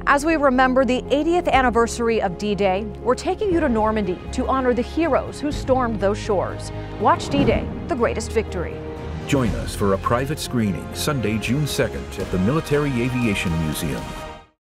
As we remember the 80th anniversary of D-Day, we're taking you to Normandy to honor the heroes who stormed those shores. Watch D-Day, the greatest victory. Join us for a private screening Sunday, June 2nd at the Military Aviation Museum.